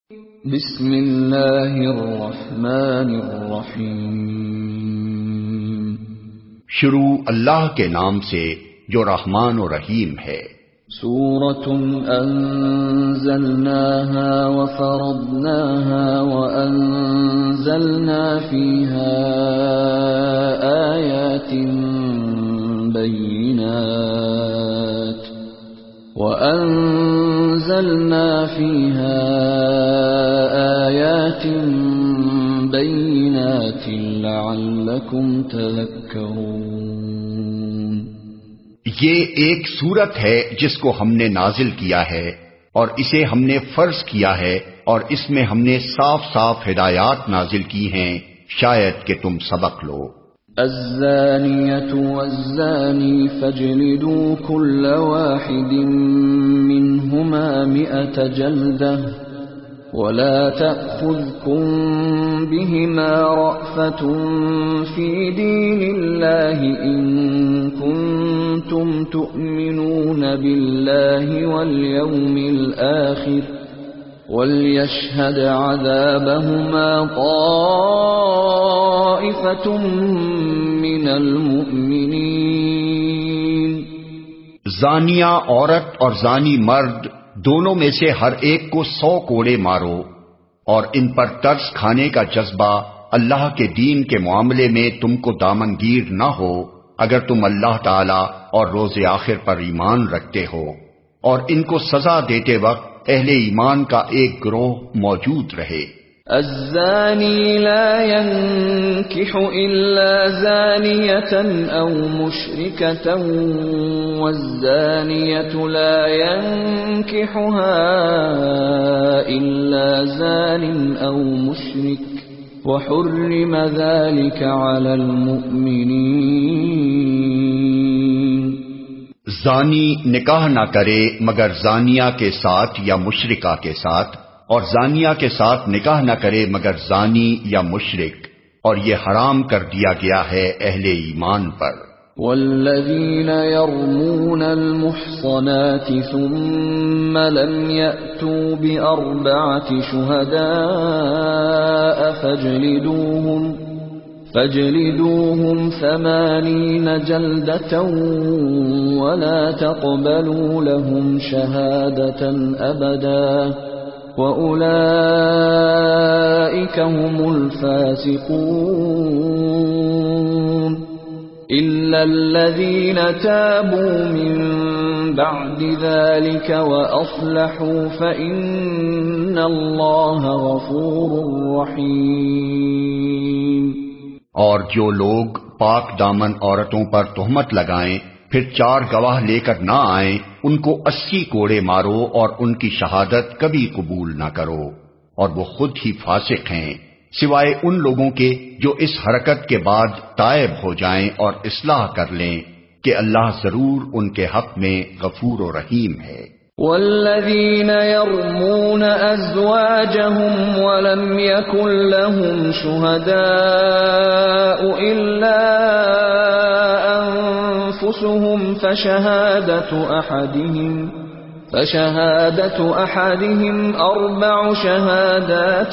بسم اللہ الرحمن الرحیم شروع اللہ کے نام سے جو رحمان و رحیم ہے۔ سورة أنزلناها وفرضناها وأنزلنا فيها آيات بينات لعلكم تذكرون۔ یہ ایک سورت ہے جس کو ہم نے نازل کیا ہے اور اسے ہم نے فرض کیا ہے اور اس میں ہم نے صاف صاف ہدایات نازل کی ہیں شاید کہ تم سبق لو۔ الزانية والزاني فاجلدوا كل واحد منهما 100 جلدة ولا تأخذكم بهما رأفة في دين الله إن كنتم تؤمنون بالله واليوم الآخر وَلْيَشْهَدْ عَذَابَهُمَا طَائِفَةٌ مِّنَ الْمُؤْمِنِينَ۔ زانیہ عورت اور زانی مرد دونوں میں سے ہر ایک کو 100 کوڑے مارو، اور ان پر ترس کھانے کا جذبہ اللہ کے دین کے معاملے میں تم کو دامنگیر نہ ہو اگر تم اللہ تعالی اور روز آخر پر ایمان رکھتے ہو، اور ان کو سزا دیتے وقت اہل ایمان کا ایک گروہ موجود رہے۔ الزانی لا ينكح إلا زانية أو مشركة والزانية لا ينكحها إلا زان أو مشرك وحرم ذلك على المؤمنين۔ زانی نکاح نہ کرے مگر زانیہ کے ساتھ یا مشرکہ کے ساتھ، اور زانیہ کے ساتھ نکاح نہ کرے مگر زانی یا مشرک، اور یہ حرام کر دیا گیا ہے اہل ایمان پر۔ والذین یرمون المحصنات ثم لم یأتوا بأربعة شہداء فاجلدوهم 80 جلدة ولا تقبلوا لهم شهادة أبدا وأولئك هم الفاسقون إلا الذين تابوا من بعد ذلك وأصلحوا فإن الله غفور رحيم۔ اور جو لوگ پاک دامن عورتوں پر تہمت لگائیں پھر 4 گواہ لے کر نہ آئیں، ان کو 80 کوڑے مارو اور ان کی شہادت کبھی قبول نہ کرو، اور وہ خود ہی فاسق ہیں، سوائے ان لوگوں کے جو اس حرکت کے بعد تائب ہو جائیں اور اصلاح کر لیں کہ اللہ ضرور ان کے حق میں غفور و رحیم ہے۔ والذین یرمون ازواجهم ولم يكن لهم شهداء الا انفسهم فشهادة احدهم 4 شهادات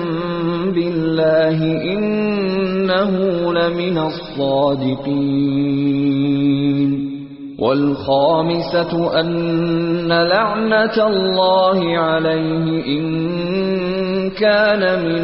بالله انه لمن الصادقين والخامسة أن لعنة الله عليه إن كان من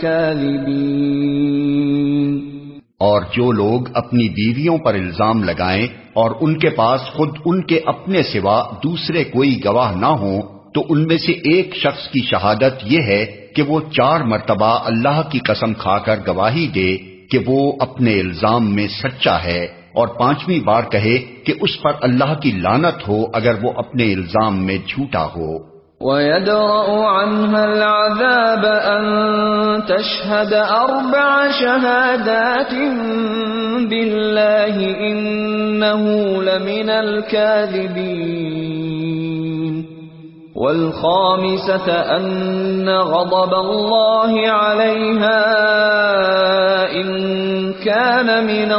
الكاذبين۔ اور جو لوگ اپنی بیویوں پر الزام لگائیں اور ان کے پاس خود ان کے اپنے سوا دوسرے کوئی گواہ نہ ہوں، تو ان میں سے ایک شخص کی شہادت یہ ہے کہ وہ 4 مرتبہ اللہ کی قسم کھا کر گواہی دے کہ وہ اپنے الزام میں سچا ہے، اور 5ویں بار کہے کہ اس پر اللہ کی لعنت ہو اگر وہ اپنے الزام میں جھوٹا ہو۔ وَيَدْرَأُ عَنْهَا الْعَذَابَ أَن تَشْهَدَ 4 شَهَادَاتٍ بِاللَّهِ إِنَّهُ لَمِنَ الْكَاذِبِينَ والخامسة أن غضب الله عليها إن كان من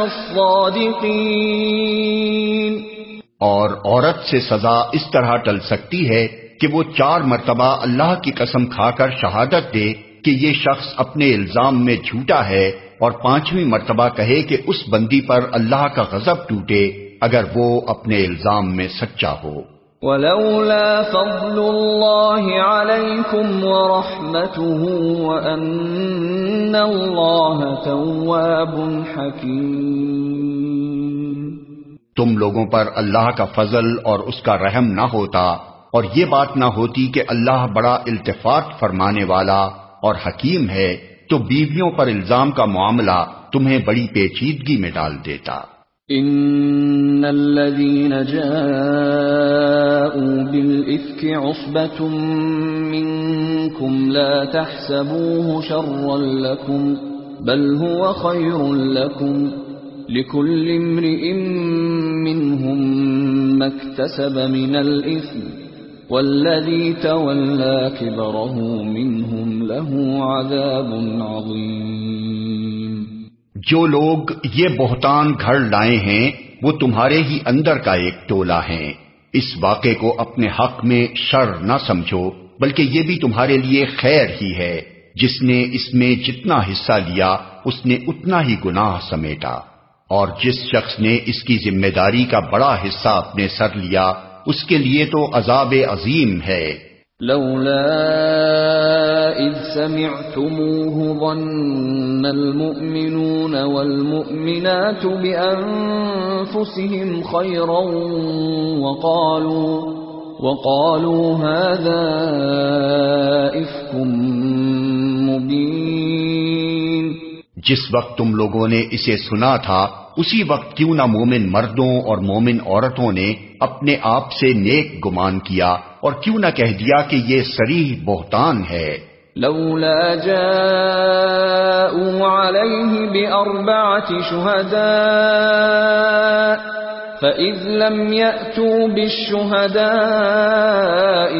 الصادقين۔ اور عورت سے سزا اس طرح ٹل سکتی ہے کہ وہ 4 مرتبہ اللہ کی قسم کھا کر شہادت دے کہ یہ شخص اپنے الزام میں جھوٹا ہے، اور 5ویں مرتبہ کہے کہ اس بندی پر اللہ کا غضب ٹوٹے اگر وہ اپنے الزام میں سچا ہو۔ وَلَوْلَا فَضْلُ اللَّهِ عَلَيْكُمْ وَرَحْمَتُهُ وَأَنَّ اللَّهَ تَوَّابٌ حَكِيمٌ۔ تم لوگوں پر اللہ کا فضل اور اس کا رحم نہ ہوتا، اور یہ بات نہ ہوتی کہ اللہ بڑا التفات فرمانے والا اور حکیم ہے، تو بیویوں پر الزام کا معاملہ تمہیں بڑی پیچیدگی میں ڈال دیتا۔ ان الذين جاءوا بالافك عصبة منكم لا تحسبوه شرا لكم بل هو خير لكم لكل امرئ منهم ما اكتسب من الاثم والذي تولى كبره منهم له عذاب عظيم۔ جو لوگ یہ بہتان گھڑ لائے ہیں وہ تمہارے ہی اندر کا ایک ٹولہ ہیں۔ اس واقعے کو اپنے حق میں شر نہ سمجھو، بلکہ یہ بھی تمہارے لیے خیر ہی ہے۔ جس نے اس میں جتنا حصہ لیا اس نے اتنا ہی گناہ سمیٹا، اور جس شخص نے اس کی ذمہ داری کا بڑا حصہ اپنے سر لیا اس کے لیے تو عذاب عظیم ہے۔ لولا اذ سمعتموه ظن المؤمنون والمؤمنات بانفسهم خيرا وقالوا هذا افك مبين۔ جس وقت تم لوگوں نے اسے سنا تھا اسی وقت کیوں نہ مومن مردوں اور مومن عورتوں نے اپنے آپ سے نیک گمان کیا، اور کیوں نہ کہہ دیا کہ یہ صریح بہتان ہے۔ لولا جاءوا عليه بأربعة شهداء فإذ لم يأتوا بالشهداء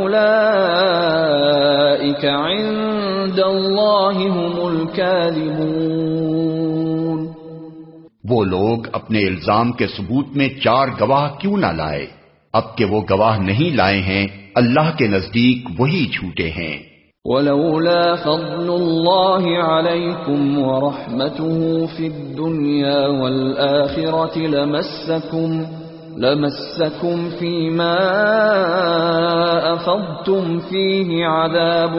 فأولئك عند الله هم الكاذبون۔ وہ لوگ اپنے الزام کے ثبوت میں 4 گواہ کیوں نہ لائے؟ اب کہ وہ گواہ نہیں لائے ہیں اللہ کے نزدیک وہی جھوٹے ہیں۔ وَلَوْلَا فَضْلُ اللَّهِ عَلَيْكُمْ وَرَحْمَتُهُ فِي الدُّنْيَا وَالْآخِرَةِ لَمَسَّكُمْ فِيمَا أَفَضْتُمْ فِيهِ عَذَابٌ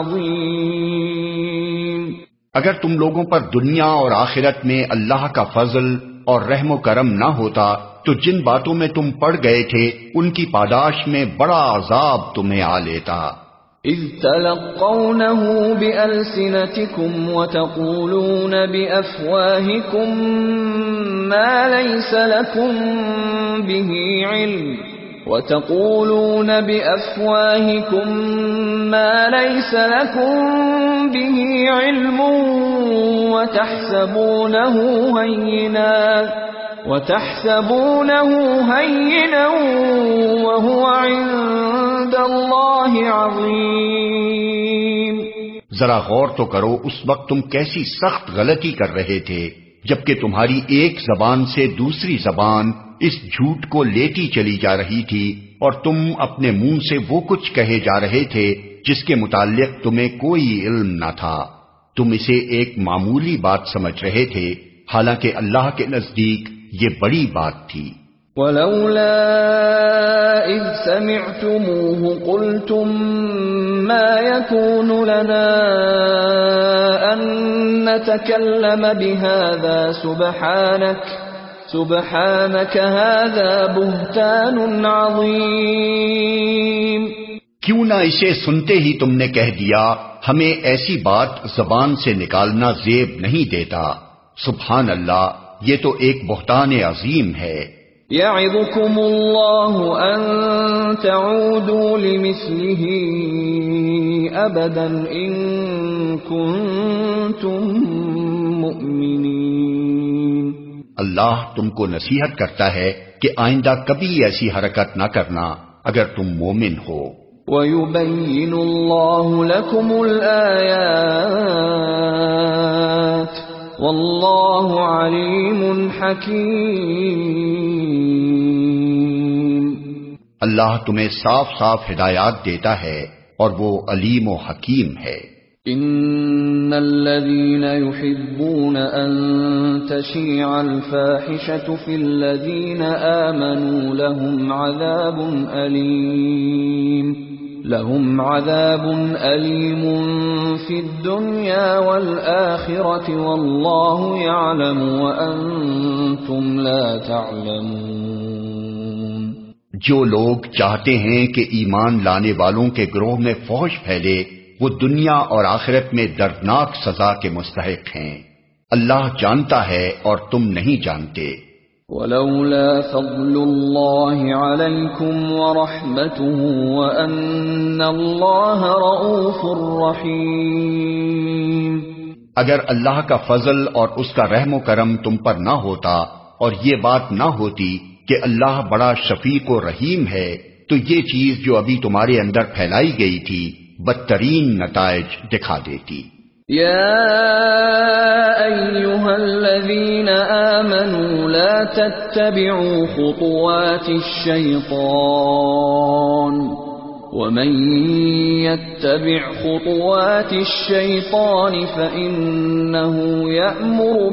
عَظِيمٌ۔ اگر تم لوگوں پر دنیا اور آخرت میں اللہ کا فضل اور رحم و کرم نہ ہوتا تو جن باتوں میں تم پڑ گئے تھے ان کی پاداش میں بڑا عذاب تمہیں آ لیتا۔ اذ تلقونه بألسنتكم وتقولون بأفواهكم ما ليس لكم به علم وتحسبونه هينا وهو عند الله عظيم۔ ذرا غور تو کرو اس وقت تم کیسی سخت غلطی کر رہے تھے جبکہ تمہاری ایک زبان سے دوسری زبان اس جھوٹ کو لیتی چلی جا رہی تھی، اور تم اپنے منہ سے وہ کچھ کہے جا رہے تھے جس کے متعلق تمہیں کوئی علم نہ تھا۔ تم اسے ایک معمولی بات سمجھ رہے تھے، حالانکہ اللہ کے نزدیک یہ بڑی بات تھی۔ وَلَوْلَا إِذْ سَمِعْتُمُوهُ قُلْتُمْ مَا يَكُونُ لَنَا أَن نَّتَكَلَّمَ بِهَذَا سُبْحَانَكَ هَذَا بُهْتَانٌ عَظِيمٌ۔ کیوں نہ اسے سنتے ہی تم نے کہہ دیا ہمیں ایسی بات زبان سے نکالنا زیب نہیں دیتا۔ سبحان اللہ، یہ تو ایک بہتان عظیم ہے۔ یعظکم اللہ ان تعودوا لمثلہ ابدا ان کنتم مؤمنین۔ اللہ تم کو نصیحت کرتا ہے کہ آئندہ کبھی ایسی حرکت نہ کرنا اگر تم مومن ہو۔ وَيُبَيِّنُ اللَّهُ لَكُمُ الْآيَاتِ وَاللَّهُ عَلِيمٌ حَكِيمٌ۔ اللہ تمہیں صاف صاف ہدایات دیتا ہے اور وہ علیم و حکیم ہے۔ ان الذين يحبون ان تشيع الفاحشة في الذين آمنوا لهم عذاب أليم في الدنيا والآخرة والله يعلم وأنتم لا تعلمون۔ جو لوگ چاہتے ہیں کہ ایمان لانے والوں کے گروہ میں فحش پھیلے وہ دنیا اور آخرت میں دردناک سزا کے مستحق ہیں، اللہ جانتا ہے اور تم نہیں جانتے۔ وَلَوْلَا فَضْلُ اللَّهِ عَلَيْكُمْ وَرَحْمَتُهُ وَأَنَّ اللَّهَ رَءُوفٌ رَحِيمٌ، اگر اللہ کا فضل اور اس کا رحم و کرم تم پر نہ ہوتا اور یہ بات نہ ہوتی کہ اللہ بڑا شفیق و رحیم ہے تو یہ چیز جو ابھی تمہارے اندر پھیلائی گئی تھی بدترین نتائج دکھا دیتی۔ يا أيها الذين آمنوا لا تتبعوا خطوات الشيطان ومن يتبع خطوات الشيطان فإنه يأمر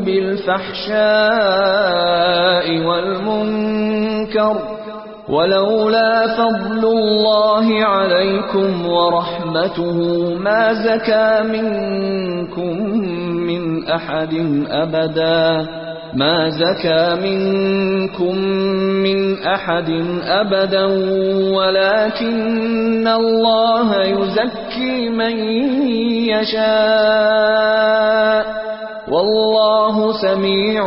بالفحشاء والمنكر ولولا فضل الله عليكم ورحمته ما زكى منكم من أحد أبدا ولكن الله يزكي من يشاء والله سميع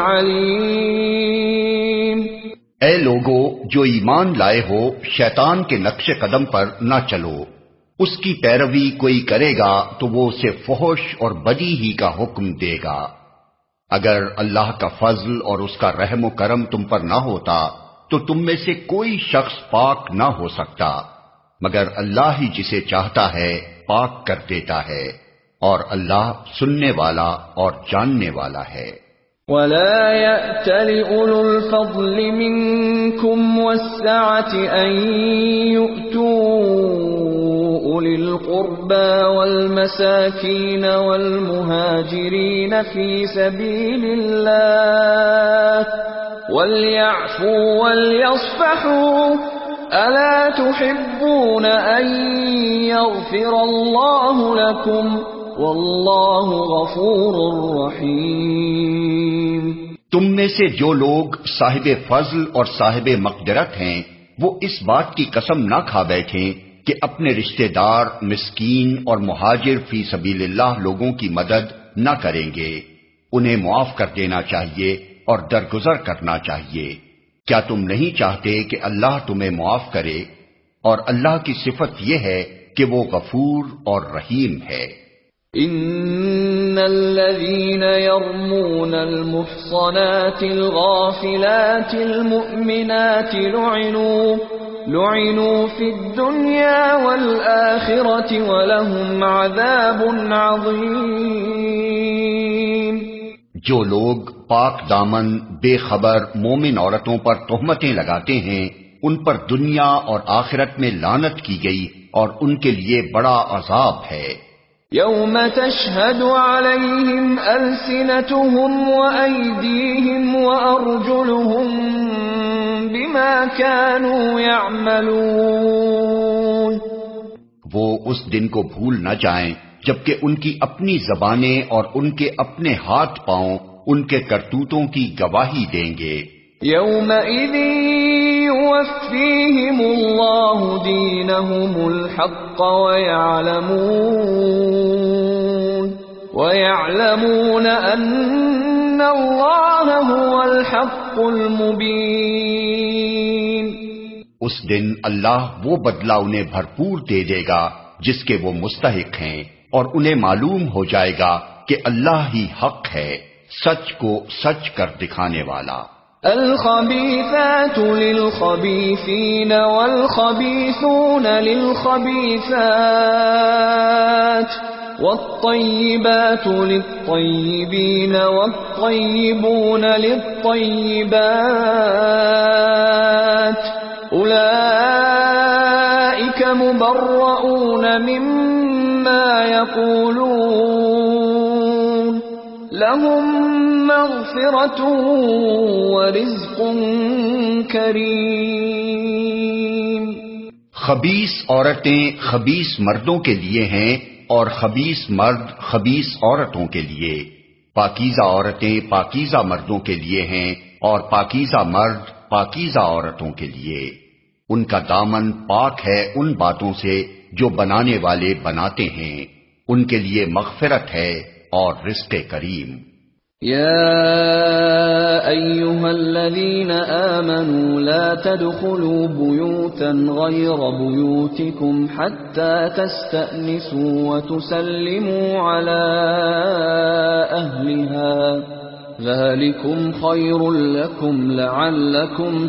عليم۔ اے لوگو جو ایمان لائے ہو شیطان کے نقش قدم پر نہ چلو، اس کی پیروی کوئی کرے گا تو وہ اسے فحش اور بدی ہی کا حکم دے گا۔ اگر اللہ کا فضل اور اس کا رحم و کرم تم پر نہ ہوتا تو تم میں سے کوئی شخص پاک نہ ہو سکتا، مگر اللہ ہی جسے چاہتا ہے پاک کر دیتا ہے، اور اللہ سننے والا اور جاننے والا ہے۔ وَلَا يَأْتَلِ أُولُو الْفَضْلِ مِنكُمْ وَالسَّعَةِ أَن يُؤْتُوا أُولِي الْقُرْبَى وَالْمَسَاكِينَ وَالْمُهَاجِرِينَ فِي سَبِيلِ اللَّهِ وَلْيَعْفُوا وَلْيَصْفَحُوا أَلَا تُحِبُّونَ أَن يَغْفِرَ اللَّهُ لَكُمْ واللہ غفور رحیم۔ تم میں سے جو لوگ صاحب فضل اور صاحب مقدرت ہیں وہ اس بات کی قسم نہ کھا بیٹھیں کہ اپنے رشتہ دار مسکین اور مہاجر فی سبیل اللہ لوگوں کی مدد نہ کریں گے، انہیں معاف کر دینا چاہیے اور درگزر کرنا چاہیے۔ کیا تم نہیں چاہتے کہ اللہ تمہیں معاف کرے؟ اور اللہ کی صفت یہ ہے کہ وہ غفور اور رحیم ہے۔ ان الذين يرمون المحصنات الغافلات المؤمنات لعنوا في الدنيا والآخرة ولهم عذاب عظيم۔ جو لوگ پاک دامن بے خبر مومن عورتوں پر تہمتیں لگاتے ہیں ان پر دنیا اور آخرت میں لعنت کی گئی اور ان کے لیے بڑا عذاب ہے۔ يوم تشهد عليهم ألسنتهم وأيديهم وأرجلهم بما كانوا يعملون۔ وہ اس دن کو بھول نہ جائیں جبکہ ان کی اپنی زبانیں اور ان کے اپنے ہاتھ پاؤں ان کے کرتوتوں کی گواہی دیں گے۔ يومئذ يوفيهم الله دينهم الحق ويعلمون أن الله هو الحق المبين۔ اس دن اللہ وہ بدلہ انہیں بھرپور دے دے گا جس کے وہ مستحق ہیں، اور انہیں معلوم ہو جائے گا کہ اللہ ہی حق ہے، سچ کو سچ کر دکھانے والا۔ الخبيثات للخبيثين والخبيثون للخبيثات والطيبات للطيبين والطيبون للطيبات أولئك مبرؤون مما يقولون لهم مغفرة ورزق کریم. خبیث عورتیں خبیث مردوں کے لیے ہیں اور خبیث مرد خبیث عورتوں کے لیے. پاکیزہ عورتیں پاکیزہ مردوں کے لیے ہیں اور پاکیزہ مرد پاکیزہ عورتوں کے لیے. ان کا دامن پاک ہے ان باتوں سے جو بنانے والے بناتے ہیں. ان کے لیے مغفرت ہے اور رزق کریم. يا أيها الذين آمنوا لا تدخلوا بيوتا غير بيوتكم حتى تستأنسوا وتسلموا على أهلها ذلكم خير لكم لعلكم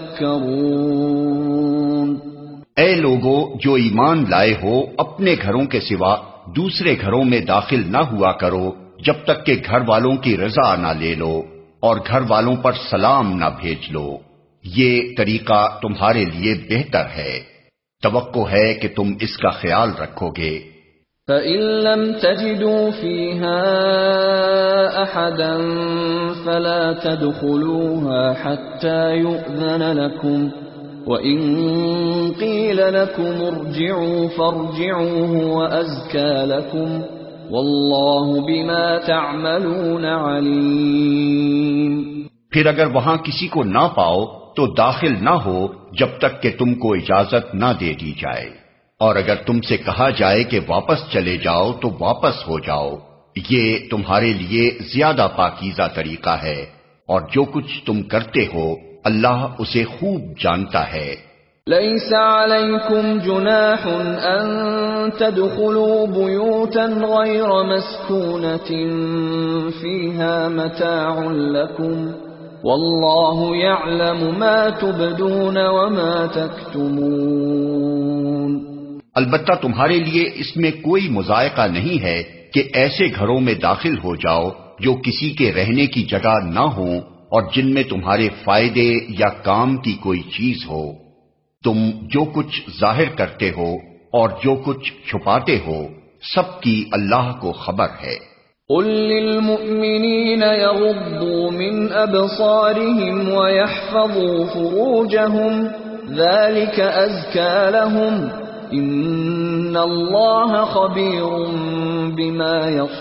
تذكرون. اے لوگو جو ایمان لائے ہو اپنے گھروں کے سوا دوسرے گھروں میں داخل نہ ہوا کرو جب تک کہ گھر والوں کی رضا نہ لے لو اور گھر والوں پر سلام نہ بھیج لو. یہ طریقہ تمہارے لیے بہتر ہے. توقع ہے کہ تم اس کا خیال رکھو گے. فَإِن لَّمْ تَجِدُوا فِيهَا أَحَدًا فَلَا تَدْخُلُوهَا حَتَّى يُؤْذَنَ لَكُمْ وَإِن قِيلَ لَكُمُ ارْجِعُوا فَارْجِعُوا هُوَ أَزْكَىٰ لَكُمْ وَاللَّهُ بِمَا تَعْمَلُونَ عَلِيمٌ. پھر اگر وہاں کسی کو نہ پاؤ تو داخل نہ ہو جب تک کہ تم کو اجازت نہ دے دی جائے. اور اگر تم سے کہا جائے کہ واپس چلے جاؤ تو واپس ہو جاؤ. یہ تمہارے لیے زیادہ پاکیزہ طریقہ ہے اور جو کچھ تم کرتے ہو اللہ اسے خوب جانتا ہے. ليس عليكم جناح أن تدخلوا بيوتا غير مسكونة فيها متاع لكم والله يعلم ما تبدون وما تكتمون. البتہ تمہارے لیے اس میں کوئی مضائقہ نہیں ہے کہ ایسے گھروں میں داخل ہو جاؤ جو کسی کے رہنے کی جگہ نہ ہوں اور جن میں تمہارے فائدے یا کام کی کوئی چیز ہو. تم جو کچھ ظاہر کرتے ہو اور جو کچھ چھپاتے ہو سب کی اللہ کو خبر ہے. قل للمؤمنین یغضوا من ابصارهم ویحفظوا فروجهم ذلك ازکى لهم ان اللہ خبیر بما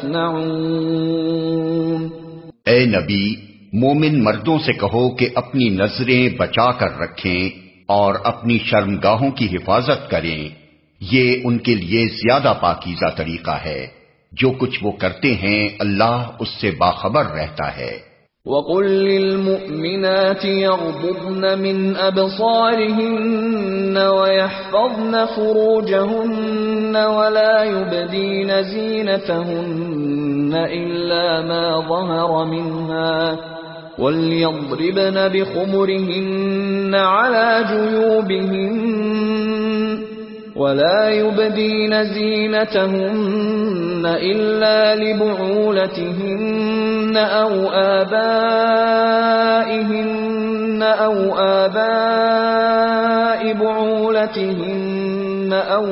یصنعون. اے نبی مومن مردوں سے کہو کہ اپنی نظریں بچا کر رکھیں اور اپنی شرمگاہوں کی حفاظت کریں. یہ ان کے لیے زیادہ پاکیزہ طریقہ ہے. جو کچھ وہ کرتے ہیں اللہ اس سے باخبر رہتا ہے. وَقُل لِّلْمُؤْمِنَاتِ يَغْضُضْنَ مِنْ أَبْصَارِهِنَّ وَيَحْفَظْنَ فُرُوجَهُنَّ وَلَا يُبْدِينَ زِينَتَهُنَّ إِلَّا مَا ظَهَرَ مِنْهَا وَلْيَضْرِبْنَ بِخُمُرِهِنَّ عَلَى جُيُوبِهِنَّ وَلَا يُبْدِينَ زِينَتَهُنَّ إِلَّا لِبُعُولَتِهِنَّ أَوْ آبَائِهِنَّ أَوْ آبَاءِ بُعُولَتِهِنَّ أَوْ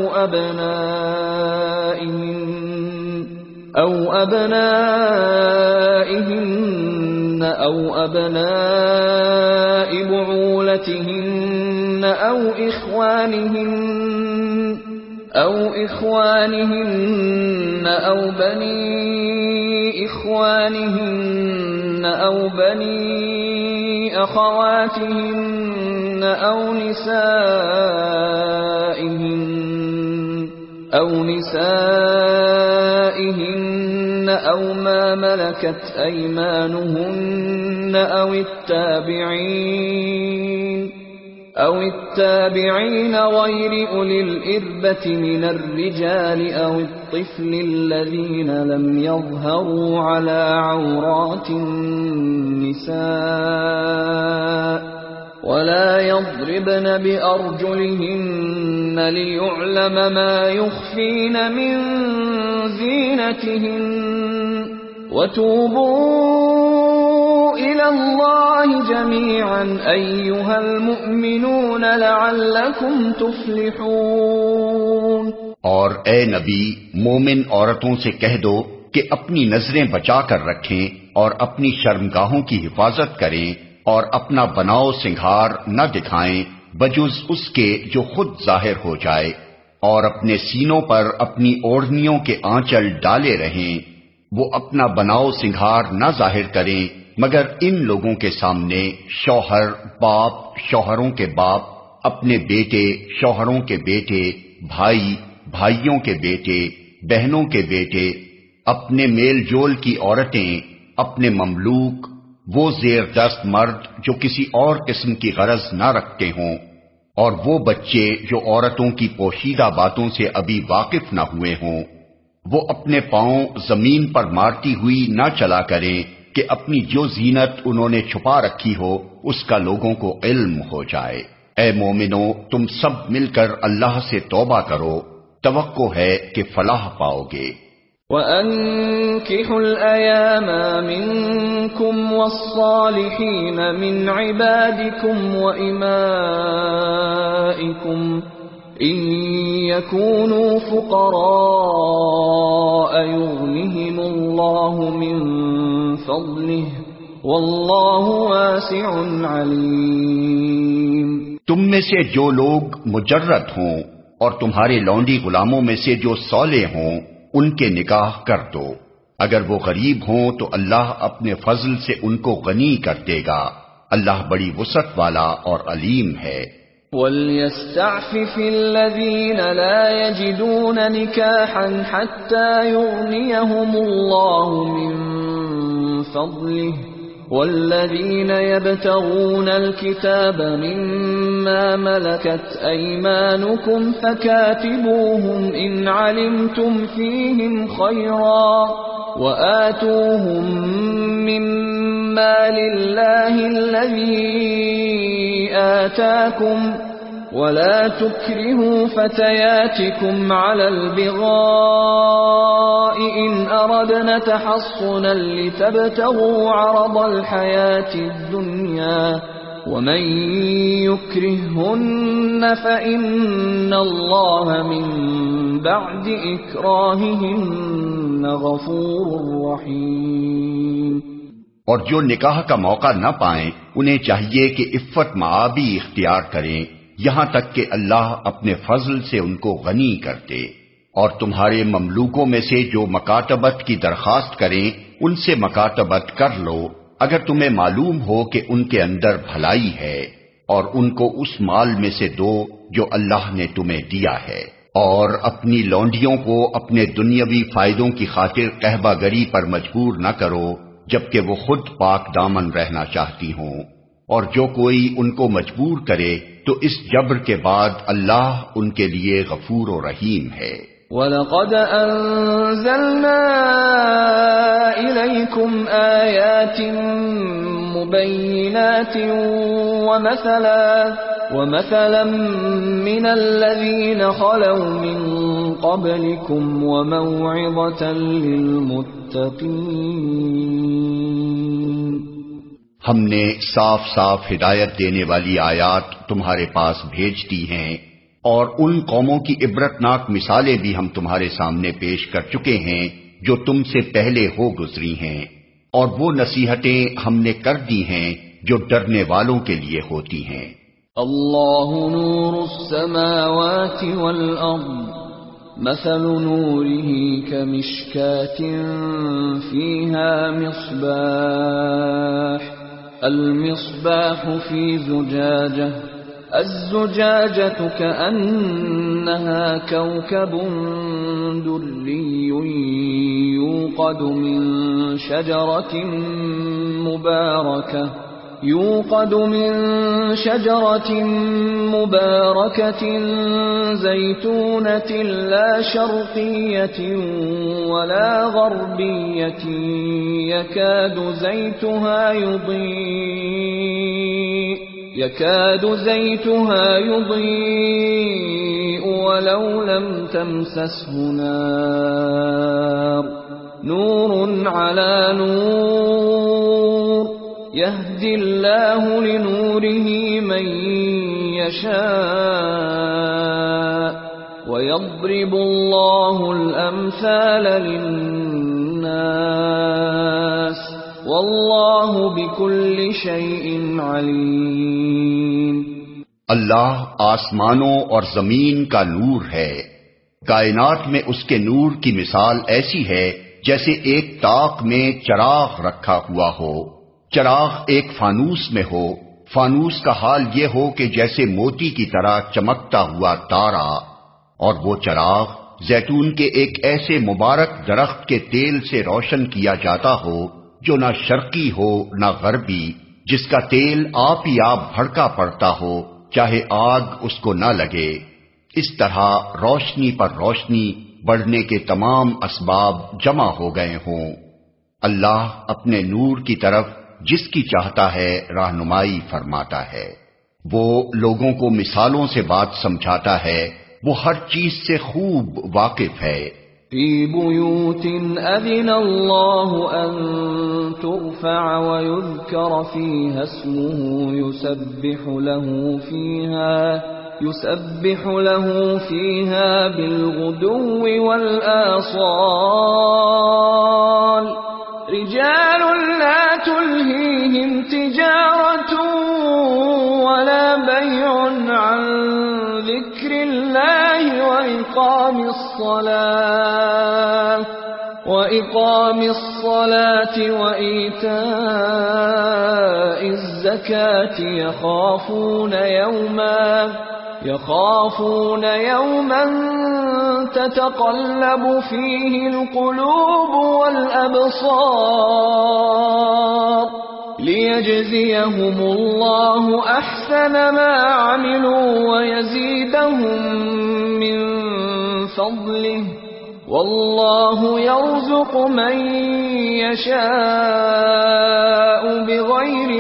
أَبْنَائِهِنَّ أَوْ أَبْنَاءِ بُعُولَتِهِنَّ أَوْ إِخْوَانِهِنَّ أَوْ بَنِي إِخْوَانِهِنَّ أَوْ بَنِي أَخَوَاتِهِنَّ أَوْ نِسَائِهِنَّ أَوْ مَا مَلَكَتْ أَيْمَانُهُنَّ أَوِ التَّابِعِينَ غَيْرِ أُولِي الْإِرْبَةِ مِنَ الرِّجَالِ أَوِ الطِّفْلِ الَّذِينَ لَمْ يَظْهَرُوا عَلَى عَوْرَاتِ النِّسَاءِ وَلَا يَضْرِبْنَ بِأَرْجُلِهِنَّ لِيُعْلَمَ مَا يُخْفِينَ مِنْ زِينَتِهِنَّ وَتُوبُوا إلى الله جميعا أيها المؤمنون لعلكم تفلحون۔ اور اے نبی، مومن عورتوں سے کہہ دو کہ اپنی نظریں بچا کر رکھیں اور اپنی شرمگاہوں کی حفاظت کریں اور اپنا بناؤ سنگھار نہ دکھائیں بجز اس کے جو خود ظاہر ہو جائے، اور اپنے سینوں پر اپنی اوڑھنیوں کے آنچل ڈالے رہیں۔ وہ اپنا بناؤ سنگھار نہ ظاہر کریں مگر ان لوگوں کے سامنے شوہر، باپ، شوہروں کے باپ، اپنے بیٹے، شوہروں کے بیٹے، بھائی، بھائیوں کے بیٹے، بہنوں کے بیٹے، اپنے میل جول کی عورتیں، اپنے مملوک، وہ زیر دست مرد جو کسی اور قسم کی غرض نہ رکھتے ہوں، اور وہ بچے جو عورتوں کی پوشیدہ باتوں سے ابھی واقف نہ ہوئے ہوں۔ وہ اپنے پاؤں زمین پر مارتی ہوئی نہ چلا کریں کہ اپنی جو زینت انہوں نے چھپا رکھی ہو اس کا لوگوں کو علم ہو جائے۔ اے مومنو، تم سب مل کر اللہ سے توبہ کرو، توقع ہے کہ فلاح پاؤ گے۔ وَأَنكِحُوا الْأَيَامَ مِنكُمْ وَالصَّالِحِينَ مِنْ عِبَادِكُمْ وَإِمَائِكُمْ إِنْ يَكُونُوا فُقَرَاءَ يُغْنِهِمُ اللَّهُ مِنْ فَضْلِهِ وَاللَّهُ وَاسِعٌ عَلِيمٌ۔ تم میں سے جو لوگ مجرد ہوں اور تمہارے لونڈی غلاموں میں سے جو صالح ہوں ان کے نکاح کر دو، اگر وہ غریب ہوں تو اللہ اپنے فضل سے ان کو غنی کر دے گا، اللہ بڑی وسعت والا اور علیم ہے۔ وَلْيَسْتَعْفِفِ الَّذِينَ لَا يَجِدُونَ نِكَاحًا حَتَّى يُغْنِيَهُمُ اللَّهُ مِنْ فَضْلِهِ وَالَّذِينَ يَبْتَغُونَ الْكِتَابَ مِمَّا مَلَكَتْ أَيْمَانُكُمْ فَكَاتِبُوهُمْ إِنْ عَلِمْتُمْ فِيهِمْ خَيْرًا وَآتُوهُمْ مِمَّا لِلَّهِ الَّذِي آتَاكُمْ وَلَا تُكْرِهُوا فَتَيَاتِكُمْ عَلَى الْبِغَاءِ إِنْ أَرَدْنَ تَحَصُّنًا لِتَبْتَغُوا عَرَضَ الْحَيَاةِ الدُّنْيَا وَمَنْ يُكْرِههُّنَّ فَإِنَّ اللَّهَ مِنْ بَعْدِ إِكْرَاهِهِنَّ غَفُورٌ رَحِيمٌ۔ اور جو نکاح کا موقع نہ پائیں انہیں چاہیے کہ عفت معابی اختیار کریں یہاں تک کہ اللہ اپنے فضل سے ان کو غنی کر دے، اور تمہارے مملوکوں میں سے جو مکاتبت کی درخواست کریں ان سے مکاتبت کر لو اگر تمہیں معلوم ہو کہ ان کے اندر بھلائی ہے، اور ان کو اس مال میں سے دو جو اللہ نے تمہیں دیا ہے، اور اپنی لونڈیوں کو اپنے دنیاوی فائدوں کی خاطر قہبہ گری پر مجبور نہ کرو جبکہ وہ خود پاک دامن رہنا چاہتی ہوں، اور جو کوئی ان کو مجبور کرے تو اس جبر کے بعد اللہ ان کے لیے غفور و رحیم ہے۔ وَلَقَدْ أَنزَلْنَا إِلَيْكُمْ آيَاتٍ مُبَيِّنَاتٍ وَمَثَلًا مِّنَ الَّذِينَ خَلَوْا مِن قَبْلِكُمْ وَمَوْعِظَةً لِّلْمُتَّقِينَ۔ ہم نے صاف صاف ہدایت دینے والی آیات تمہارے پاس بھیج دی ہیں، اور ان قوموں کی عبرتناک مثالیں بھی ہم تمہارے سامنے پیش کر چکے ہیں جو تم سے پہلے ہو گزری ہیں، اور وہ نصیحتیں ہم نے کر دی ہیں جو ڈرنے والوں کے لیے ہوتی ہیں۔ اللہ نور السماوات والارض مثل نوره كمشكاة فيها مصباح المصباح في زجاجة الزجاجة كأنها كوكب دري يوقد من شجرة مباركة زيتونة لا شرقية ولا غربية يكاد زيتها يضيء ولو لم تمسسه نار نور على نور يهدي الله لنوره من يشاء ويضرب الله الأمثال للناس واللہ بکل شیء علیم۔ اللہ آسمانوں اور زمین کا نور ہے، کائنات میں اس کے نور کی مثال ایسی ہے جیسے ایک طاق میں چراغ رکھا ہوا ہو، چراغ ایک فانوس میں ہو، فانوس کا حال یہ ہو کہ جیسے موتی کی طرح چمکتا ہوا تارا، اور وہ چراغ زیتون کے ایک ایسے مبارک درخت کے تیل سے روشن کیا جاتا ہو جو نہ شرقی ہو نہ غربی، جس کا تیل آپ ہی آپ بھڑکا پڑتا ہو چاہے آگ اس کو نہ لگے۔ اس طرح روشنی پر روشنی بڑھنے کے تمام اسباب جمع ہو گئے ہوں۔ اللہ اپنے نور کی طرف جس کی چاہتا ہے رہنمائی فرماتا ہے، وہ لوگوں کو مثالوں سے بات سمجھاتا ہے، وہ ہر چیز سے خوب واقف ہے۔ فی بیوت اذن اللہ ان ترفع ویذکر فیہا اسمہ يسبح له فيها بالغدو والآصال رجال لا تلهيهم تجارة ولا بيع عن ذكر الله وإقام الصلاة وإيتاء الزكاة يخافون يوما تتقلب فيه القلوب والأبصار ليجزيهم الله أحسن ما عملوا ويزيدهم من فضله واللہ یرزق من یشاء بغیر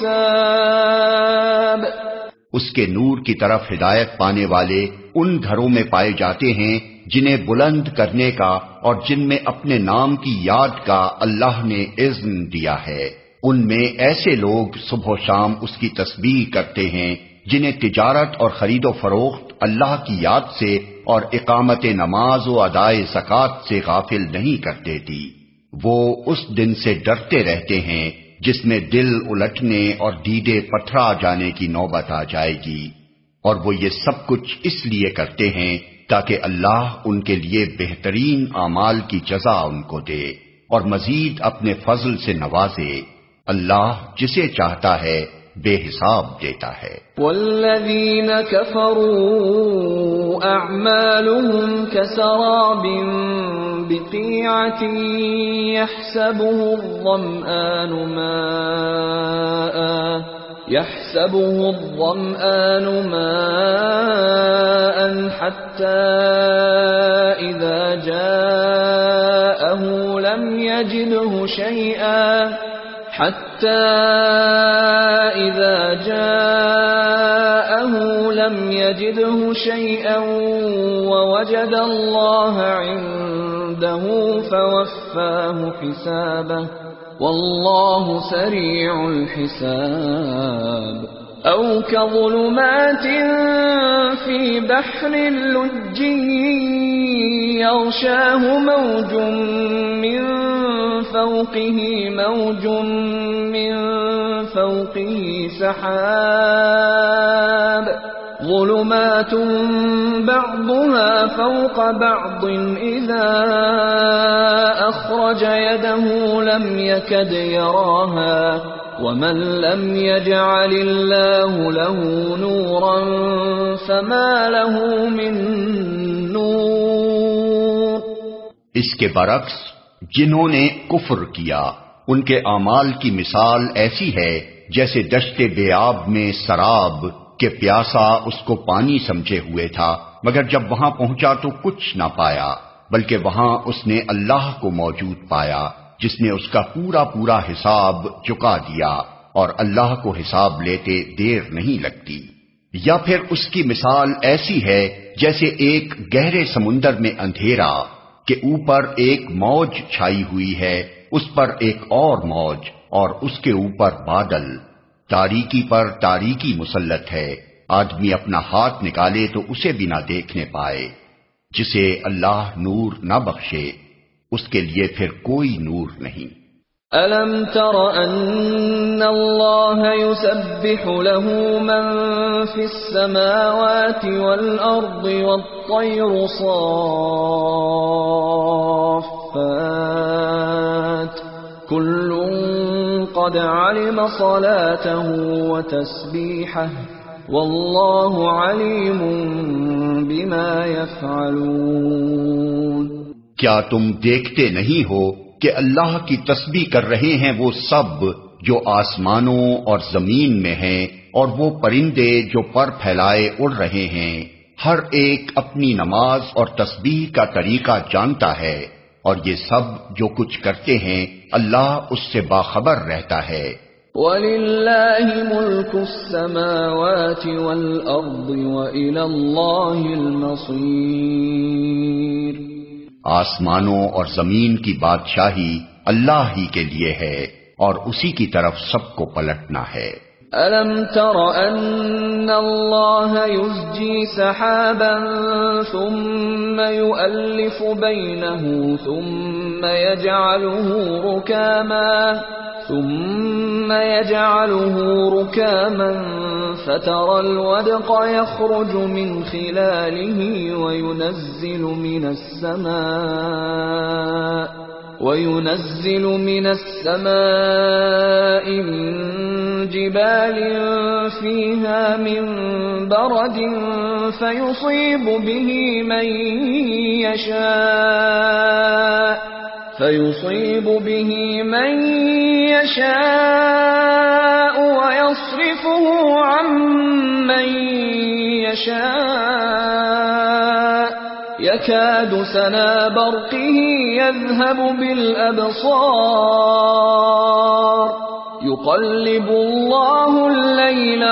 حساب۔ اس کے نور کی طرف ہدایت پانے والے ان گھروں میں پائے جاتے ہیں جنہیں بلند کرنے کا اور جن میں اپنے نام کی یاد کا اللہ نے اذن دیا ہے۔ ان میں ایسے لوگ صبح و شام اس کی تسبیح کرتے ہیں جنہیں تجارت اور خرید و فروخت اللہ کی یاد سے اور اقامت نماز و ادائے زکوٰۃ سے غافل نہیں کر دیتی۔ وہ اس دن سے ڈرتے رہتے ہیں جس میں دل الٹنے اور دیدے پتھرا جانے کی نوبت آ جائے گی، اور وہ یہ سب کچھ اس لیے کرتے ہیں تاکہ اللہ ان کے لیے بہترین اعمال کی جزا ان کو دے اور مزید اپنے فضل سے نوازے۔ اللہ جسے چاہتا ہے بے حساب دیتا ہے۔ والذین کفروا اعمالهم کسراب بقیعة يحسبه الظمآن ماء حتى إذا جاءه لم يجده شيئا ووجد الله عنده فوفاه حسابه والله سريع الحساب۔ أو كظلمات في بحر لجي يغشاه موج من فوقه سحاب ظلمات بعضها فوق بعض إذا أخرج يده لم يكد يراها ومن لم يجعل الله له نورا فما له من نور۔ اس کے برعکس جنہوں نے کفر کیا ان کے اعمال کی مثال ایسی ہے جیسے دشت بے آب میں سراب کہ پیاسا اس کو پانی سمجھے ہوئے تھا، مگر جب وہاں پہنچا تو کچھ نہ پایا، بلکہ وہاں اس نے اللہ کو موجود پایا جس نے اس کا پورا حساب چکا دیا، اور اللہ کو حساب لیتے دیر نہیں لگتی۔ یا پھر اس کی مثال ایسی ہے جیسے ایک گہرے سمندر میں اندھیرا کہ اوپر ایک موج چھائی ہوئی ہے، اس پر ایک اور موج، اور اس کے اوپر بادل، تاریکی پر تاریکی مسلط ہے، آدمی اپنا ہاتھ نکالے تو اسے بھی نہ دیکھنے پائے۔ جسے اللہ نور نہ بخشے اس کے لیے پھر کوئی نور نہیں۔ أَلَمْ تَرَ أَنَّ اللَّهَ يُسَبِّحُ لَهُ مَن فِي السَّمَاوَاتِ وَالْأَرْضِ وَالطَّيْرُ صَافَّاتٍ كُلٌّ قَدْ عَلِمَ صَلَاتَهُ وَتَسْبِيحَهُ وَاللَّهُ عَلِيمٌ بِمَا يَفْعَلُونَ۔ کیا تم دیکھتے نہیں ہو کہ اللہ کی تسبیح کر رہے ہیں وہ سب جو آسمانوں اور زمین میں ہیں، اور وہ پرندے جو پر پھیلائے اڑ رہے ہیں، ہر ایک اپنی نماز اور تسبیح کا طریقہ جانتا ہے، اور یہ سب جو کچھ کرتے ہیں اللہ اس سے باخبر رہتا ہے۔ وَلِلَّهِ مُلْكُ السَّمَاوَاتِ وَالْأَرْضِ وَإِلَى اللَّهِ الْمَصِيرُ۔ آسمانوں اور زمین کی بادشاہی اللہ ہی کے لیے ہے اور اسی کی طرف سب کو پلٹنا ہے۔ أَلَمْ تَرَ أَنَّ اللَّهَ يُزْجِي سَحَابًا ثُمَّ يُؤَلِّفُ بَيْنَهُ ثُمَّ يَجْعَلُهُ رُكَامًا فَتَرَى الْوَدْقَ يَخْرُجُ مِنْ خِلَالِهِ وَيُنَزِّلُ مِنَ السَّمَاءِ مِنْ جِبَالٍ فِيهَا مِنْ بَرَدٍ فَيُصِيبُ بِهِ مَن يَشَاءُ وَيَصْرِفُهُ عَن مَّن يَشَاءُ يَكَادُ سَنَا بَرْقِهِ يَذْهَبُ بِالْأَبْصَارِ يُقَلِّبُ اللَّهُ اللَّيْلَ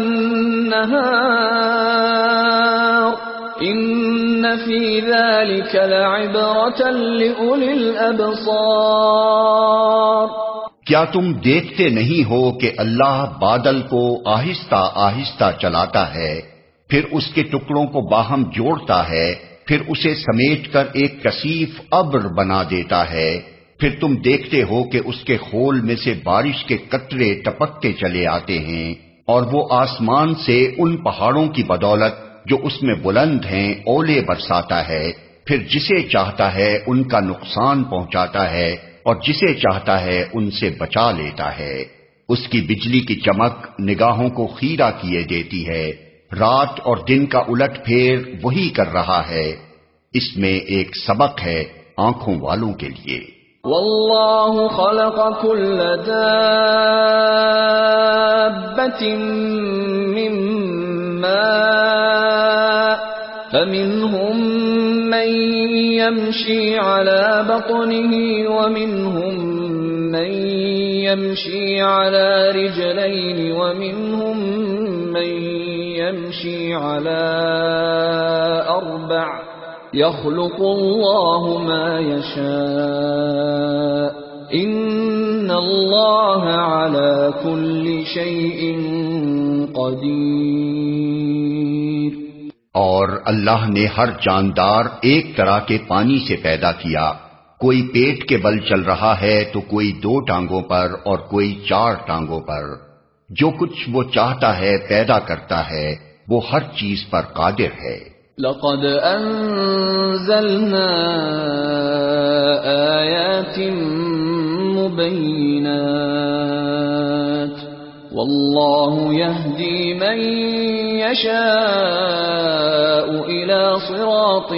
وَالنَّهَارَ إِنَّ فِي ذَلِكَ لَعِبْرَةً لِأُولِي الْأَبْصَارِ۔ کیا تم دیکھتے نہیں ہو کہ اللہ بادل کو آہستہ آہستہ چلاتا ہے، پھر اس کے ٹکڑوں کو باہم جوڑتا ہے، پھر اسے سمیٹ کر ایک کثیف ابر بنا دیتا ہے، پھر تم دیکھتے ہو کہ اس کے خول میں سے بارش کے قطرے ٹپکتے چلے آتے ہیں، اور وہ آسمان سے ان پہاڑوں کی بدولت جو اس میں بلند ہیں اولے برساتا ہے، پھر جسے چاہتا ہے ان کا نقصان پہنچاتا ہے اور جسے چاہتا ہے ان سے بچا لیتا ہے۔ اس کی بجلی کی چمک نگاہوں کو خیرہ کیے دیتی ہے، رات اور دن کا الٹ پھیر وہی کر رہا ہے۔ اس میں ایک سبق ہے آنکھوں والوں کے لیے۔ واللہ خلق كل دابة من ماء فمنهم من يمشي على بطنه ومنهم من يمشي على رجلين ومنهم من يمشي على أربع يخلق الله ما يشاء إن الله على كل شيء قدير۔ اور اللہ نے ہر جاندار ایک طرح کے پانی سے پیدا کیا، کوئی پیٹ کے بل چل رہا ہے تو کوئی 2 ٹانگوں پر اور کوئی 4 ٹانگوں پر، جو کچھ وہ چاہتا ہے پیدا کرتا ہے، وہ ہر چیز پر قادر ہے۔ لقد انزلنا آیات مبینات واللہ یہدی من یشاء الی صراط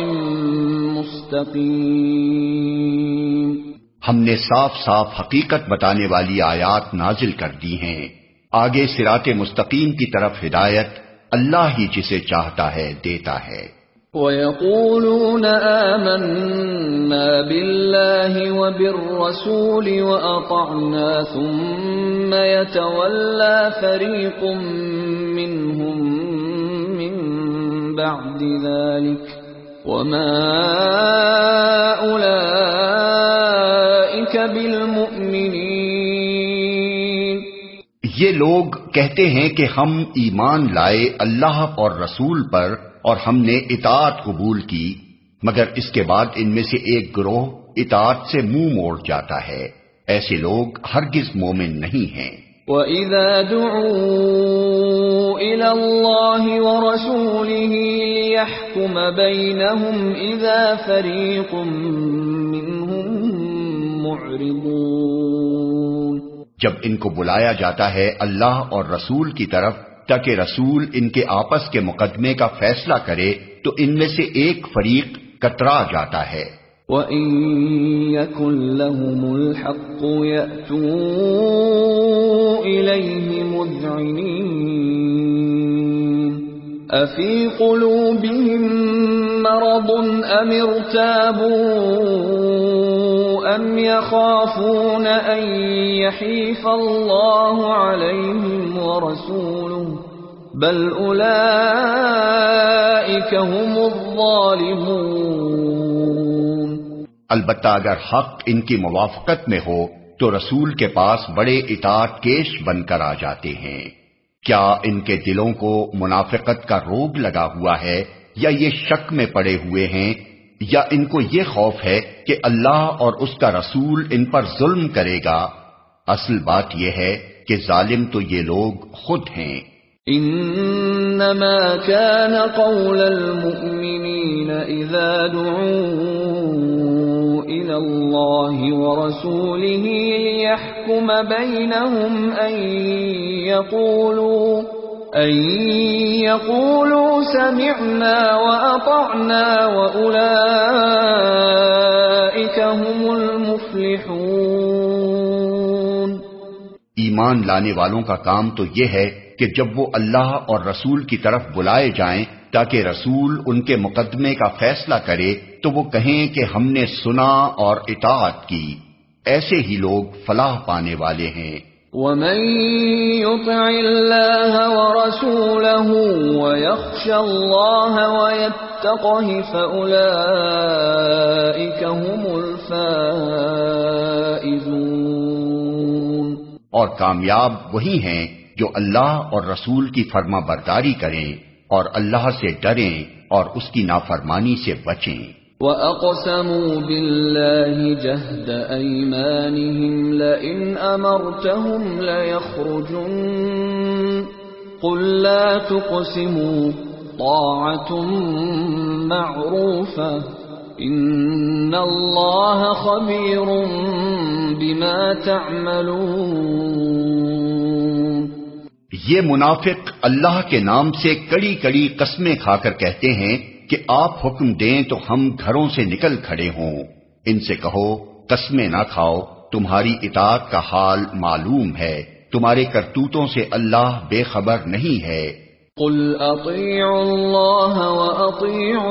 مستقیم۔ ہم نے صاف صاف حقیقت بتانے والی آیات نازل کر دی ہیں، آگے صراط مستقیم کی طرف ہدایت اللہ ہی جسے چاہتا ہے دیتا ہے۔ وَيَقُولُونَ آمَنَّا بِاللَّهِ وَبِالرَّسُولِ وَأَطَعْنَا ثُمَّ يَتَوَلَّى فَرِيقٌ مِّنْهُمْ مِّن بَعْدِ ذَلِكَ وَمَا أُولَئِكَ بِالْمُؤْمِنِينَ۔ یہ لوگ کہتے ہیں کہ ہم ایمان لائے اللہ اور رسول پر اور ہم نے اطاعت قبول کی، مگر اس کے بعد ان میں سے ایک گروہ اطاعت سے منہ موڑ جاتا ہے۔ ایسے لوگ ہرگز مومن نہیں ہیں۔ وَإِذَا دُعُوا إِلَى اللَّهِ وَرَسُولِهِ لِيَحْكُمَ بَيْنَهُمْ إِذَا فَرِيقٌ مِّنْهُمْ مُعْرِضُونَ۔ جب ان کو بلایا جاتا ہے اللہ اور رسول کی طرف تاکہ رسول ان کے آپس کے مقدمے کا فیصلہ کرے تو ان میں سے ایک فریق کترا جاتا ہے۔ وَإِن يَكُن لَّهُمُ الْحَقُّ يَأْتُوا إِلَيْهِ مُذْعِنِينَ أَفِي قُلُوبِهِم مَّرَضٌ أَمِ ارْتَابُوا أَمْ يَخَافُونَ أَن يَحِيفَ اللَّهُ عَلَيْهِمْ وَرَسُولُهُ بَلْ أُولَئِكَ هُمُ الظَّالِمُونَ۔ البتہ اگر حق ان کی موافقت میں ہو تو رسول کے پاس بڑے اطاعت کیش بن کر آ جاتے ہیں۔ کیا ان کے دلوں کو منافقت کا روگ لگا ہوا ہے یا یہ شک میں پڑے ہوئے ہیں یا ان کو یہ خوف ہے کہ اللہ اور اس کا رسول ان پر ظلم کرے گا؟ اصل بات یہ ہے کہ ظالم تو یہ لوگ خود ہیں۔ انما كان قول المؤمنين اذا دعوا الى الله ورسوله ليحكم بينهم ان يقولوا سمعنا واطعنا واولئك هم المفلحون۔ ایمان لانے والوں کا کام تو یہ ہے کہ جب وہ اللہ اور رسول کی طرف بلائے جائیں تاکہ رسول ان کے مقدمے کا فیصلہ کرے تو وہ کہیں کہ ہم نے سنا اور اطاعت کی، ایسے ہی لوگ فلاح پانے والے ہیں۔ وَمَن يُطِعِ اللَّهَ وَرَسُولَهُ وَيَخْشَ اللَّهَ وَيَتَّقْهِ فَأُولَئِكَ هُمُ الْفَائِزُونَ۔ اور کامیاب وہی ہیں جو اللہ اور رسول کی فرما برداری کریں اور اللہ سے ڈریں اور اس کی نافرمانی سے بچیں۔ وَأَقْسَمُوا بِاللَّهِ جَهْدَ أَيْمَانِهِمْ لَئِنْ أَمَرْتَهُمْ لَيَخْرُجُنَّ قُل لَّا تُقْسِمُوا طَاعَةٌ مَّعْرُوفَةٌ إِنَّ اللَّهَ خَبِيرٌ بِمَا تَعْمَلُونَ۔ یہ منافق اللہ کے نام سے کڑی کڑی قسمیں کھا کر کہتے ہیں کہ آپ حکم دیں تو ہم گھروں سے نکل کھڑے ہوں۔ ان سے کہو قسمیں نہ کھاؤ، تمہاری اطاعت کا حال معلوم ہے، تمہارے کرتوتوں سے اللہ بے خبر نہیں ہے۔ قل اطیعوا اللہ واطیعوا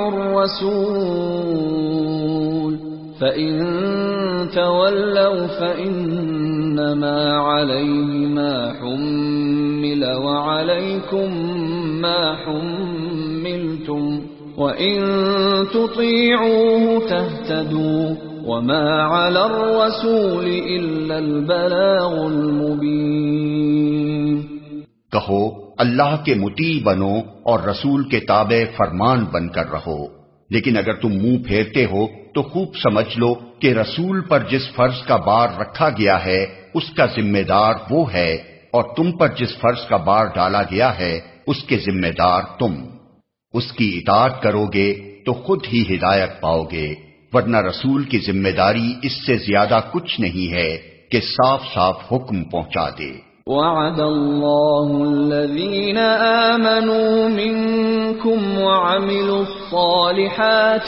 الرسول فإن تولوا فإنما عليه ما حمل وعليكم ما حملتم وإن تطيعوه تهتدوا وما على الرسول إلا البلاغ المبين۔ کہو اللہ کے مطیع بنو اور رسول کے تابع فرمان بن کر رہو، لیکن اگر تم منہ پھیرتے ہو تو خوب سمجھ لو کہ رسول پر جس فرض کا بار رکھا گیا ہے اس کا ذمہ دار وہ ہے، اور تم پر جس فرض کا بار ڈالا گیا ہے اس کے ذمہ دار تم۔ اس کی اطاعت کرو گے تو خود ہی ہدایت پاؤ گے، ورنہ رسول کی ذمہ داری اس سے زیادہ کچھ نہیں ہے کہ صاف صاف حکم پہنچا دے۔ وعد اللہ الذین آمنوا منکم وعملوا الصالحات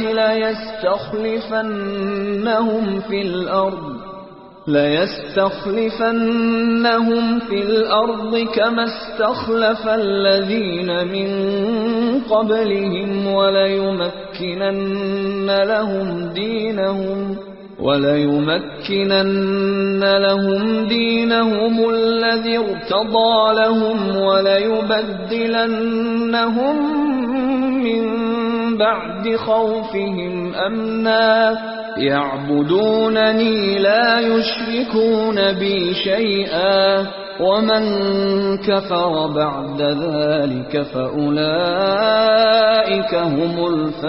لَيَسْتَخْلِفَنَّهُمْ فِي الْأَرْضِ كَمَا اسْتَخْلَفَ الَّذِينَ مِنْ قَبْلِهِمْ وَلَيُمَكِّنَنَّ لَهُمْ دِينَهُمُ الَّذِي ارْتَضَىٰ لَهُمْ وَلَيُبَدِّلَنَّهُمْ مِنْ بَعْدِ خَوْفِهِمْ أَمْنًا يعبدونني لا يشركون بي شيئا ومن كفر بعد ذلك فأولئك هم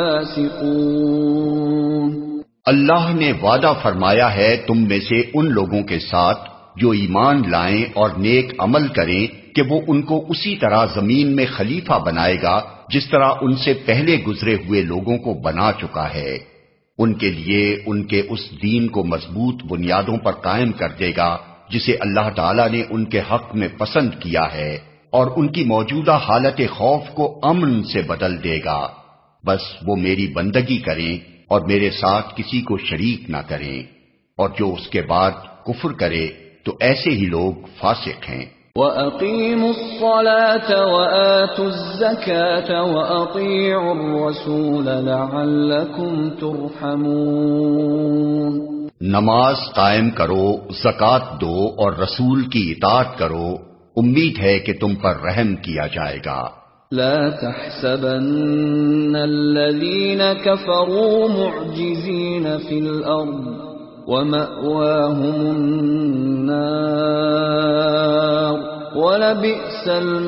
الفاسقون۔ اللہ نے وعدہ فرمایا ہے تم میں سے ان لوگوں کے ساتھ جو ایمان لائیں اور نیک عمل کریں کہ وہ ان کو اسی طرح زمین میں خلیفہ بنائے گا جس طرح ان سے پہلے گزرے ہوئے لوگوں کو بنا چکا ہے۔ ان کے لیے ان کے اس دین کو مضبوط بنیادوں پر قائم کر دے گا جسے اللہ تعالیٰ نے ان کے حق میں پسند کیا ہے، اور ان کی موجودہ حالت خوف کو امن سے بدل دے گا۔ بس وہ میری بندگی کریں اور میرے ساتھ کسی کو شریک نہ کریں، اور جو اس کے بعد کفر کرے تو ایسے ہی لوگ فاسق ہیں۔ وَأَقِيمُوا الصَّلَاةَ وَآتُوا الزَّكَاةَ وَأَطِيعُوا الرَّسُولَ لَعَلَّكُمْ تُرْحَمُونَ۔ نماز قائم کرو، زکوٰۃ دو اور رسول کی اطاعت کرو، امید ہے کہ تم پر رحم کیا جائے گا۔ لا تحسبن الذين كفروا معجزين في الأرض ومأواهم النار ولبئس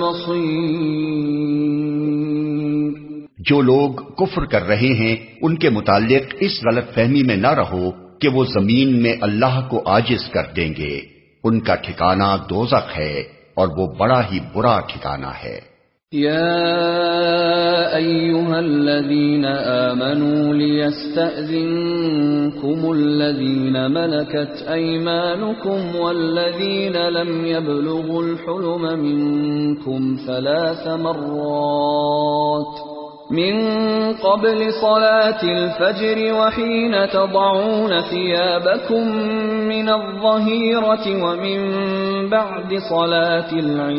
المصير۔ جو لوگ کفر کر رہے ہیں ان کے متعلق اس غلط فہمی میں نہ رہو کہ وہ زمین میں اللہ کو عاجز کر دیں گے، ان کا ٹھکانہ دوزخ ہے اور وہ بڑا ہی برا ٹھکانہ ہے۔ يا أيها الذين آمنوا ليستأذنكم الذين ملكت أيمانكم والذين لم يبلغوا الحلم منكم 3 مرات من قبل صلاة الفجر وحين تضعون ثيابكم من الظهيرة ومن بعد صلاة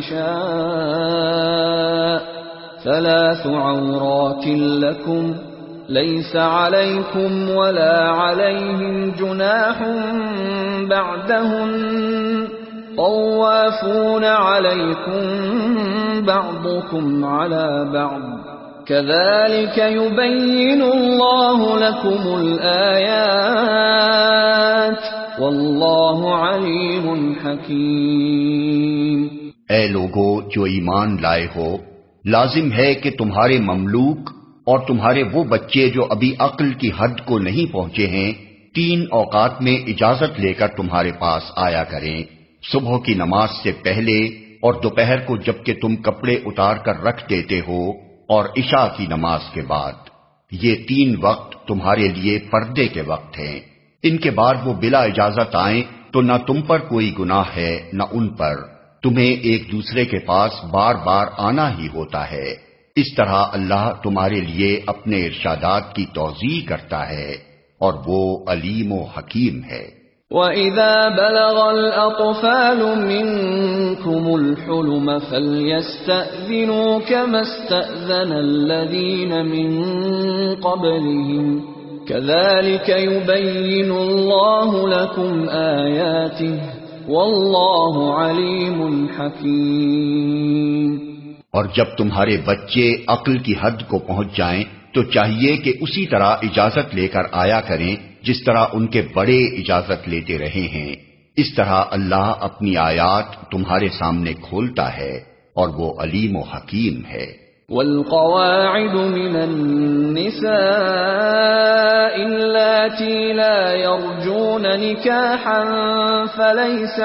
العشاء 3 عورات لكم ليس عليكم ولا عليهم جناح بعدهن طوافون عليكم بعضكم على بعض كذلك يبين الله لكم الآيات والله عليم حكيم۔ اے لوگو جو ایمان لائے ہو، لازم ہے کہ تمہارے مملوک اور تمہارے وہ بچے جو ابھی عقل کی حد کو نہیں پہنچے ہیں 3 اوقات میں اجازت لے کر تمہارے پاس آیا کریں، صبح کی نماز سے پہلے اور دوپہر کو جبکہ تم کپڑے اتار کر رکھ دیتے ہو اور عشاء کی نماز کے بعد۔ یہ 3 وقت تمہارے لیے پردے کے وقت ہیں، ان کے بعد وہ بلا اجازت آئیں تو نہ تم پر کوئی گناہ ہے نہ ان پر، تمہیں ایک دوسرے کے پاس بار بار آنا ہی ہوتا ہے۔ اس طرح اللہ تمہارے لیے اپنے ارشادات کی توضیح کرتا ہے اور وہ علیم و حکیم ہے۔ وَإِذَا بَلَغَ الْأَطْفَالُ مِنكُمُ الْحُلُمَ فَلْيَسْتَأْذِنُوا كَمَا اسْتَأْذَنَ الَّذِينَ مِن قَبْلِهِمْ كَذَلِكَ يُبَيِّنُ اللَّهُ لَكُمْ آيَاتِهِ وَاللَّهُ عَلِيمٌ حَكِيمٌ۔ اور جب تمہارے بچے عقل کی حد کو پہنچ جائیں تو چاہیے کہ اسی طرح اجازت لے کر آیا کریں جس طرح ان کے بڑے اجازت لیتے رہے ہیں، اس طرح اللہ اپنی آیات تمہارے سامنے کھولتا ہے اور وہ علیم و حکیم ہے۔ والقواعد من النساء اللاتي لا يرجون نكاحا فليس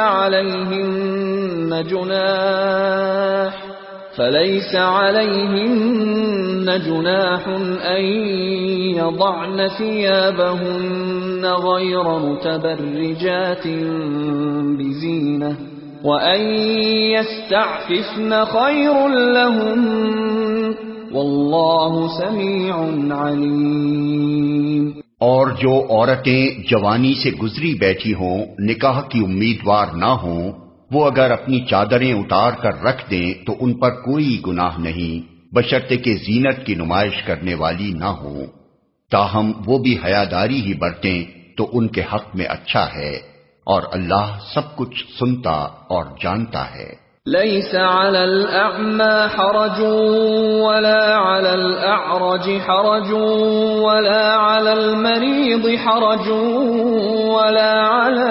عليهن جناح أن يضعن ثيابهن غير متبرجات بزينة وأن يستعففن خير لهم والله سميع عليم۔ اور جو عورتیں جوانی سے گزری بیٹھی ہوں، نکاح کی امیدوار نہ ہوں، وہ اگر اپنی چادریں اتار کر رکھ دیں تو ان پر کوئی گناہ نہیں، بشرطے کہ زینت کی نمائش کرنے والی نہ ہوں، تاہم وہ بھی حیاداری ہی برتیں تو ان کے حق میں اچھا ہے، اور اللہ سب کچھ سنتا اور جانتا ہے۔ ليس على الأعمى حرج ولا على الأعرج حرج ولا على المريض حرج ولا على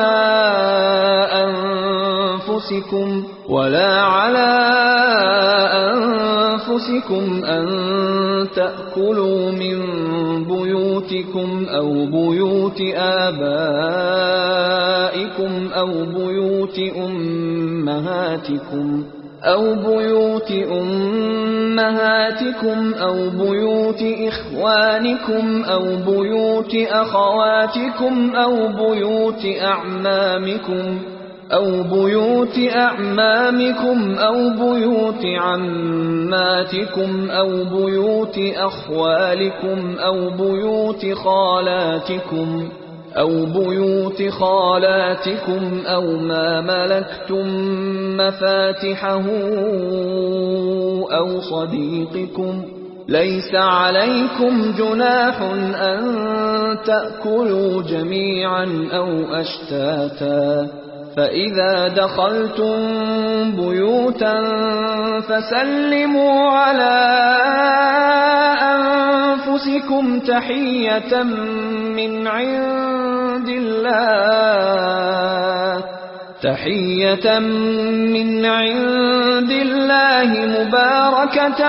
أنفسكم أن تأكلوا من بيوتكم أو بيوت آبائكم أو بيوت أمهاتكم أو بيوت إخوانكم أو بيوت أخواتكم أو بيوت أعمامكم أو بيوت عماتكم أو بيوت أخوالكم أو بيوت خالاتكم أو ما ملكتم مفاتحه أو صديقكم. ليس عليكم جناح أن تأكلوا جميعا أو أشتاتا فإذا دخلتم بيوتا فسلموا على أنفسكم تحية من عند الله مباركة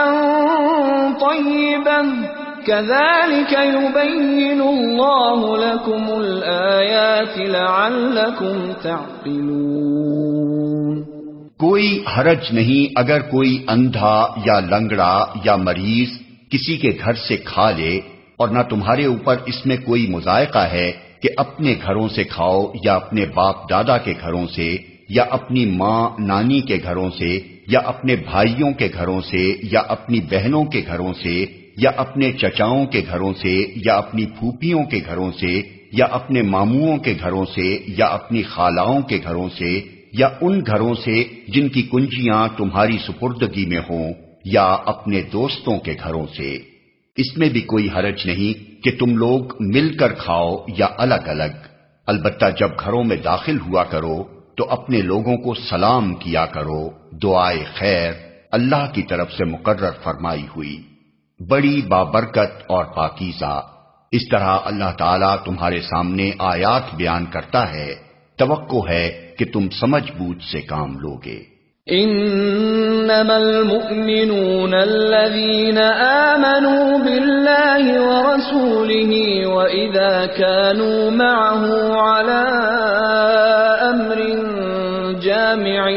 طيبة كذلك يبين الله لكم الآيات لعلكم تعقلون. کوئی حرج نہیں اگر کوئی اندھا یا لنگڑا یا مریض کسی کے گھر سے کھا لے، اور نہ تمہارے اوپر اس میں کوئی مضائقہ ہے کہ اپنے گھروں سے کھاؤ یا اپنے باپ دادا کے گھروں سے یا اپنی ماں نانی کے گھروں سے یا اپنے بھائیوں کے گھروں سے یا اپنی بہنوں کے گھروں سے یا اپنے چچاؤں کے گھروں سے یا اپنی پھوپھیوں کے گھروں سے یا اپنے ماموؤں کے گھروں سے یا اپنی خالاؤں کے گھروں سے یا ان گھروں سے جن کی کنجیاں تمہاری سپردگی میں ہوں یا اپنے دوستوں کے گھروں سے. اس میں بھی کوئی حرج نہیں کہ تم لوگ مل کر کھاؤ یا الگ الگ، البتہ جب گھروں میں داخل ہوا کرو تو اپنے لوگوں کو سلام کیا کرو، دعائے خیر اللہ کی طرف سے مقرر فرمائی ہوئی، بڑی بابرکت اور پاکیزہ. اس طرح اللہ تعالیٰ تمہارے سامنے آیات بیان کرتا ہے، توقع ہے کہ تم سمجھ بوجھ سے کام لوگے. انما المؤمنون الذين آمنوا بالله ورسوله واذا كانوا معه على امر جامع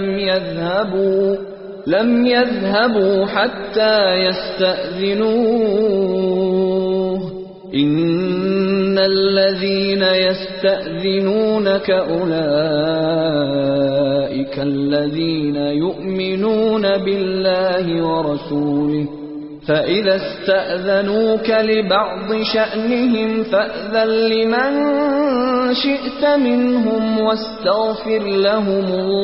لم يذهبوا حتى يستأذنوه ان الذين يستأذنونك اولئك الذين يؤمنون بالله ورسوله فإذا استأذنوك لبعض شأنهم فأذن لمن شئت منهم واستغفر لهم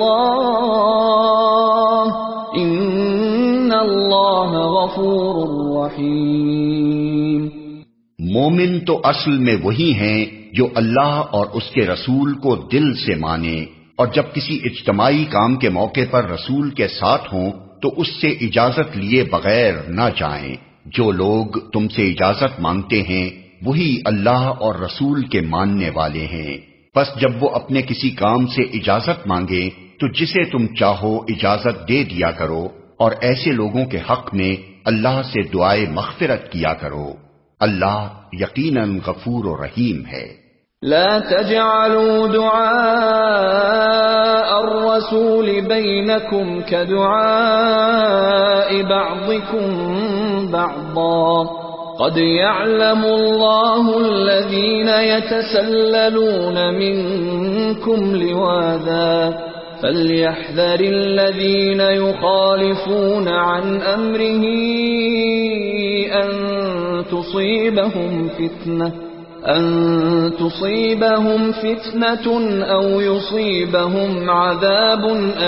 الله إن الله غفور رحيم. مومن تو اصل میں وہی ہیں جو اللہ اور اس کے رسول کو دل سے مانے، اور جب کسی اجتماعی کام کے موقع پر رسول کے ساتھ ہوں تو اس سے اجازت لیے بغیر نہ جائیں. جو لوگ تم سے اجازت مانگتے ہیں وہی اللہ اور رسول کے ماننے والے ہیں. پس جب وہ اپنے کسی کام سے اجازت مانگے تو جسے تم چاہو اجازت دے دیا کرو، اور ایسے لوگوں کے حق میں اللہ سے دعائے مغفرت کیا کرو. اللہ یقیناً غفور و رحیم ہے. لا تجعلوا دعاء الرسول بينكم كدعاء بعضكم بعضا قد يعلم الله الذين يتسللون منكم لواذا فليحذر الذين يخالفون عن أمره أن تصيبهم فتنة أو يصيبهم عذاب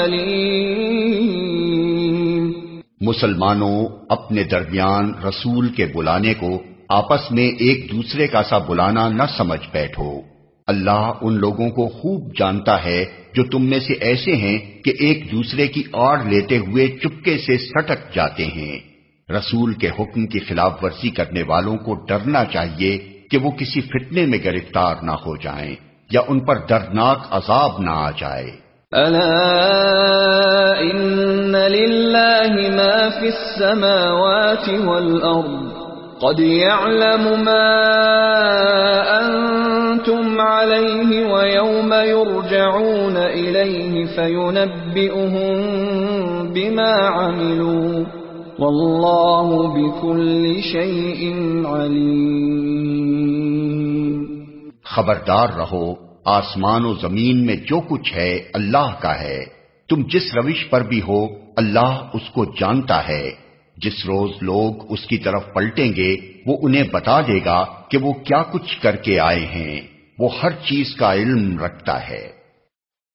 أليم. مسلمانوں اپنے درمیان رسول کے بلانے کو آپس میں ایک دوسرے کا سا بلانا نہ سمجھ بیٹھو. اللہ ان لوگوں کو خوب جانتا ہے جو تم میں سے ایسے ہیں کہ ایک دوسرے کی آڑ لیتے ہوئے چپکے سے سٹک جاتے ہیں۔ رسول کے حکم کی خلاف ورزی کرنے والوں کو ڈرنا چاہیے کہ وہ کسی فتنے میں گرفتار نہ ہو جائیں یا ان پر دردناک عذاب نہ آ جائے۔ الا ان للہ ما فی السماوات والارض قد يعلم ما انتم علیہ ویوم یرجعون الیہ فینبئهم بما عملوا واللہ بكل شیء علیم۔ خبردار رہو، آسمان و زمین میں جو کچھ ہے اللہ کا ہے، تم جس روش پر بھی ہو اللہ اس کو جانتا ہے۔ جس روز لوگ اس کی طرف پلٹیں گے وہ انہیں بتا دے گا کہ وہ کیا کچھ کر کے آئے ہیں، وہ ہر چیز کا علم رکھتا ہے۔